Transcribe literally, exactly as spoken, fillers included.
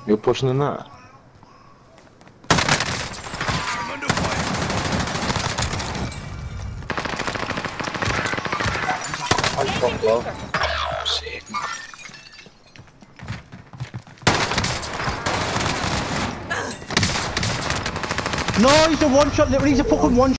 You're pushing in that. I'm under fire. I'm top low. Sick. No, he's a one shot, literally, he's a fucking one